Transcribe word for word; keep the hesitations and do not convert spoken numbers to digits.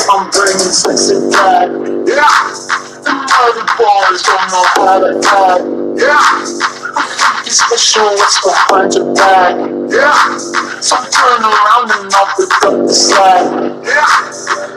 I'm bringing sexy back. Yeah. The other boys don't know how to act. Yeah. You special, what's behind your back? Yeah. So turn around and I'll pick up the slack. Yeah.